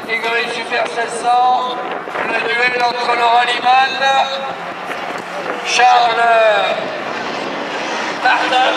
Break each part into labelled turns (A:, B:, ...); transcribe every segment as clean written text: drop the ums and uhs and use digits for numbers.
A: catégorie Super 1600, le duel entre Laurent Liman, Charles Martin.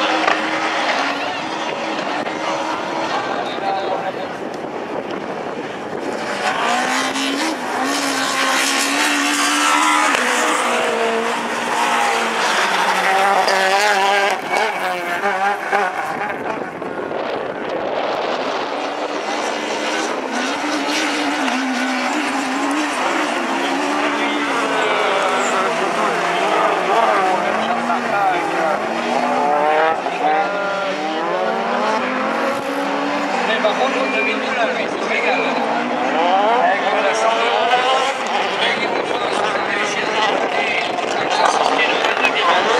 A: Par contre, on devine tout là, lui, c'est légal. Avec la 100 €, avec les bouchons dans son téléphone, et avec sa sortie de 22 000 €.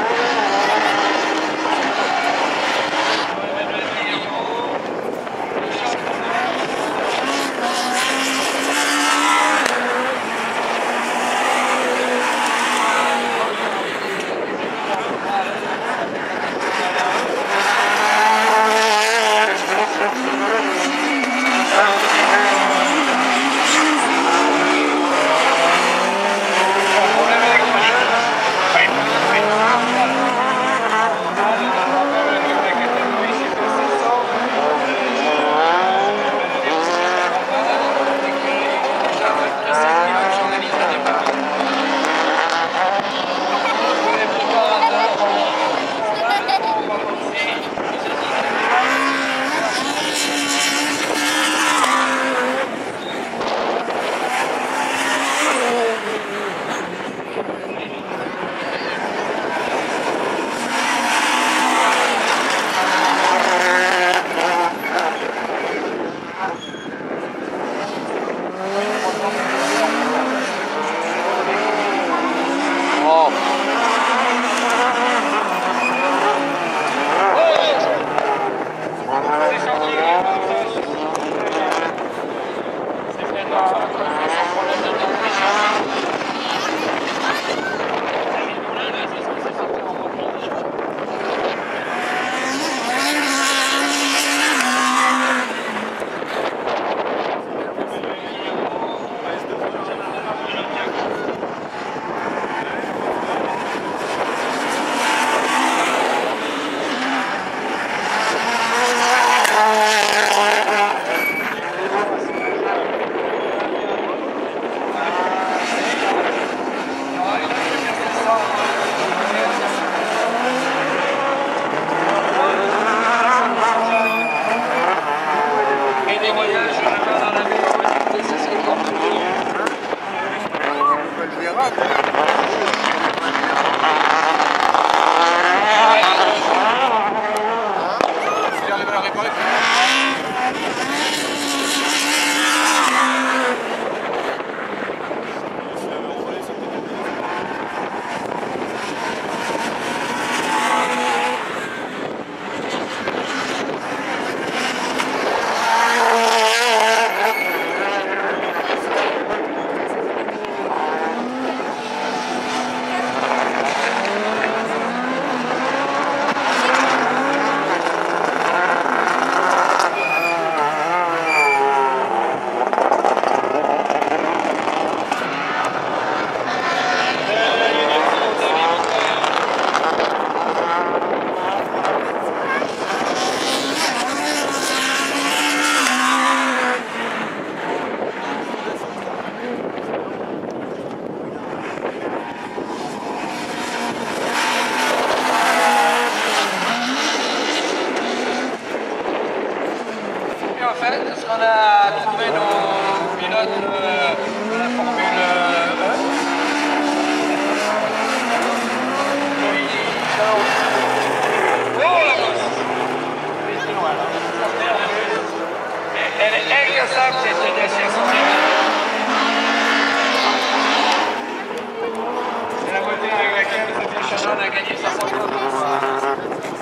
A: Parce qu'on a trouvé nos pilotes de la Formule 1. Oh la bosse! Elle est incassable cette décision. C'est la voiture avec laquelle Sophie Chazan a gagné sa première.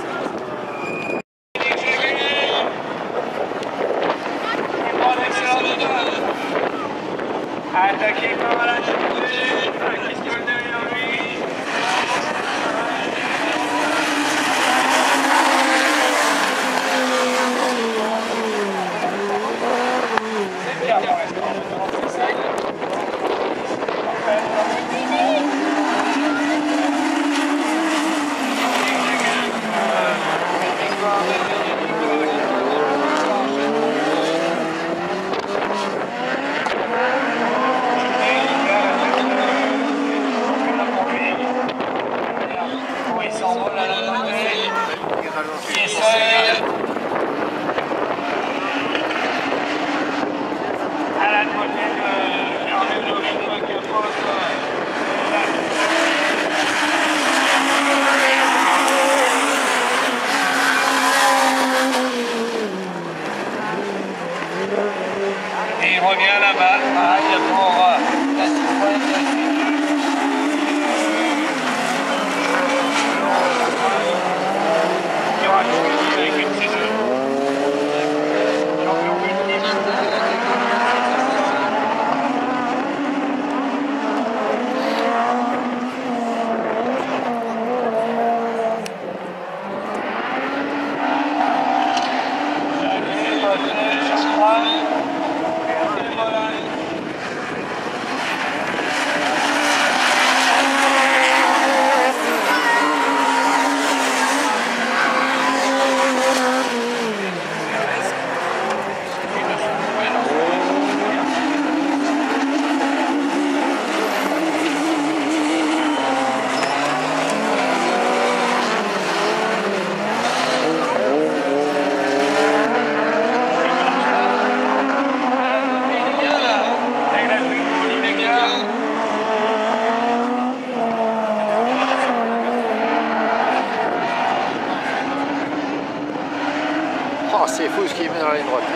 A: Attaqué par la qui se colle derrière lui. C'est bien. derrière pour l'instant. Il s'envole à la montée. Il essaye. À la moitié de Hermelo, je vois qu'il pose. Et il revient là-bas, pareil pour la Citroën. Il y aura tout ce avec une C2. Champion multiple.
B: Oh, c'est fou ce qu'il met dans la ligne droite.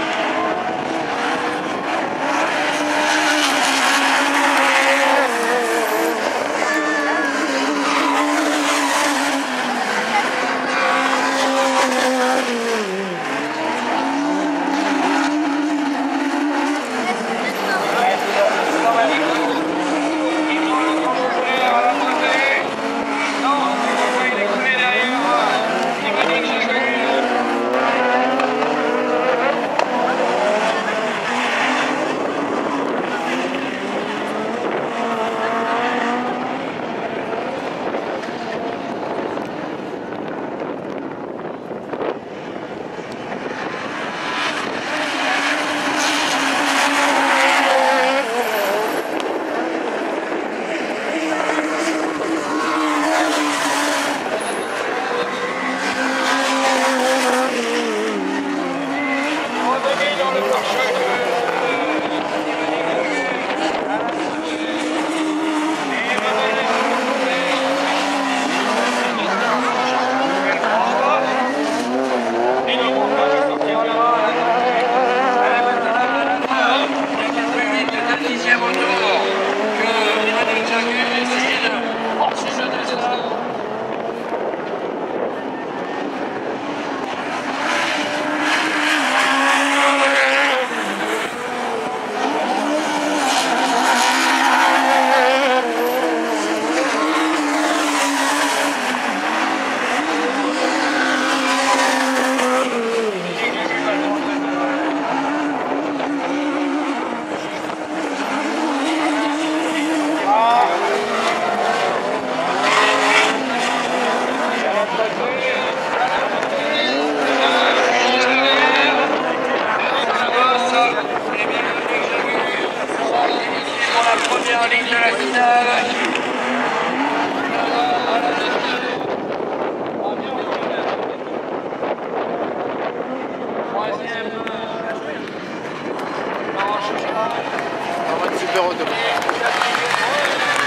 A: Première ligne de la finale. Troisième.
B: En mode super auto.